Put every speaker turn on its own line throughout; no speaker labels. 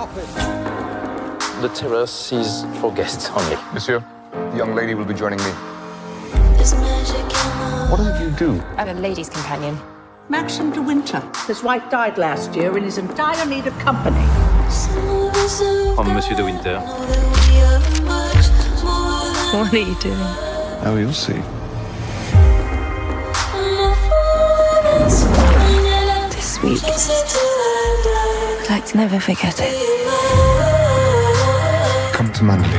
office.
The terrace is for guests only.
Monsieur, the young lady will be joining me. What did you do?
I'm a lady's companion.
Maxim de Winter. His wife died last year and is in dire need of company.
I'm Monsieur de Winter.
What are you doing?
Oh, you'll see.
This week, I'd like to never forget it.
Come to Manderley.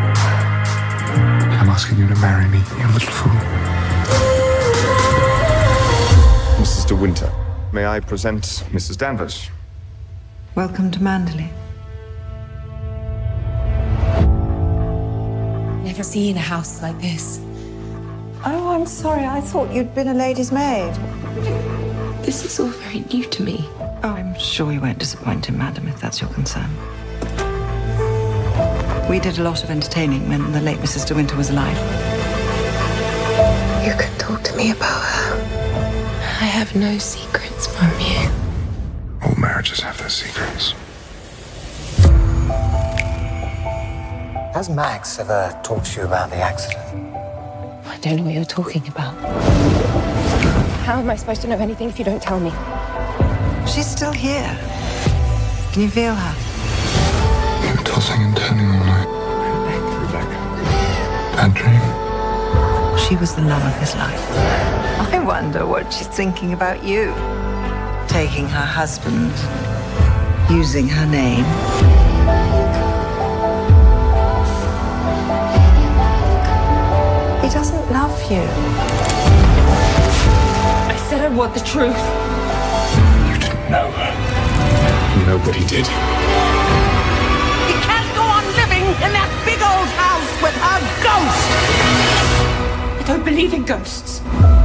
I'm asking you to marry me, you little fool.
Mrs. De Winter, may I present Mrs. Danvers?
Welcome to Manderley.
Never seen a house like this.
Oh, I'm sorry. I thought you'd been a lady's maid.
This is all very new to me.
Oh, I'm sure you won't disappoint him, madam, if that's your concern. We did a lot of entertaining when the late Mrs. De Winter was alive.
You can talk to me about her. I have no secrets from you.
All marriages have their secrets.
Has Max ever talked to you about the accident?
I don't know what you're talking about. How am I supposed to know anything if you don't tell me?
She's still here. Can you feel her?
You're tossing and turning all night.
Rebecca.
Bad dream?
She was the love of his life. I wonder what she's thinking about you. Taking her husband, using her name. He doesn't love you.
I said I want the truth.
You didn't know her. Nobody did.
He can't go on living in that big old house with her ghost!
I don't believe in ghosts.